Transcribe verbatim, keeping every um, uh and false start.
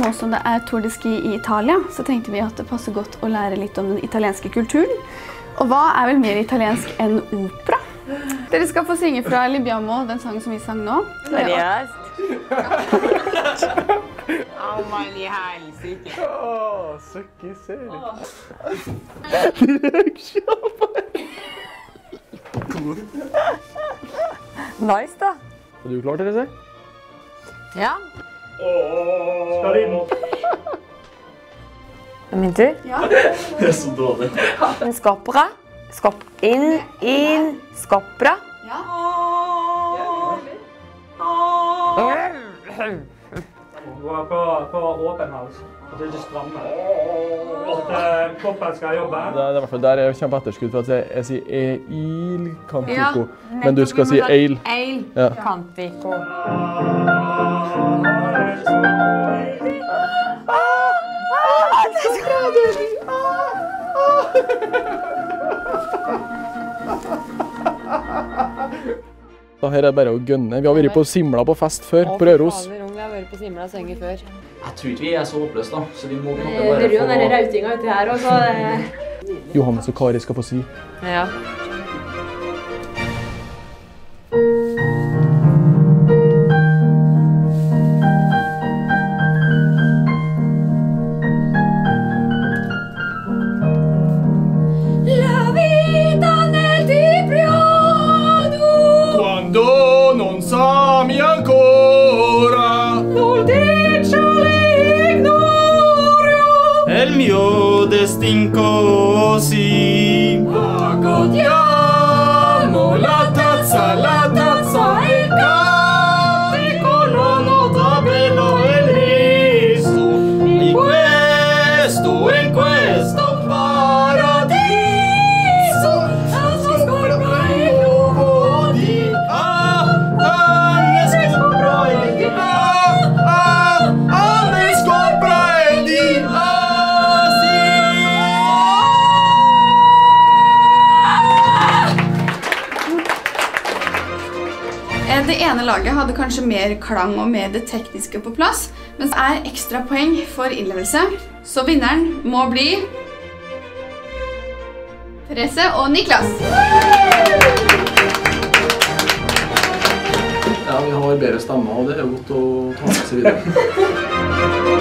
nå som det er Tour de Ski i Italia, så tenkte vi at det passer godt å lære litt om den italienske kulturen. Og hva er vel mer italiensk enn opera? Dere skal få synge fra Libiamo, den sangen som vi sang nå. Seriøst? Au, mann i helsike. Åh, søkke serie. Nice da. Er du klar, Therese? Ja. Skal inn. Er min tur? Ja. Det er så dårlig. En skopra. Skopp inn, inn, skopra. Ja. Gå på, på åpen hals, at det ikke strammer. At kroppen skal jobbe. Det er, det er i hvert fall der jeg kommer på etterskudd for at jeg, jeg sier eil cantico, Ja, men du skal si eil. Eil Ja. cantico. Da her er det bare å gønne. Vi har vært på Simla på fest før, på Røros. Vi har vært på Simla sønger før. Jeg tror ikke vi er så oppløst da, så vi må Det er jo denne rautinga uti her også. Johannes og Kari skal få si. Ja. La vita nel Cipriano. Quando non sa mi ancora Non dice l'ignorio. è il mio destin così. Ma godiamo la tazza, la tazza e il cantico, la nota bella e il riso. In questo e in questo Paradiso, la sua scorpra e il nuovo di ah ah ne scopra e di ah ah ah ne scopra e di ah Det ene laget hadde kanskje mer klang og mer det tekniske på plass, mens det er ekstra poeng for innlevelse. Så vinneren må bli Therese og Niklas. Ja, vi har bedre stemmer, og det er godt å ta med seg videre.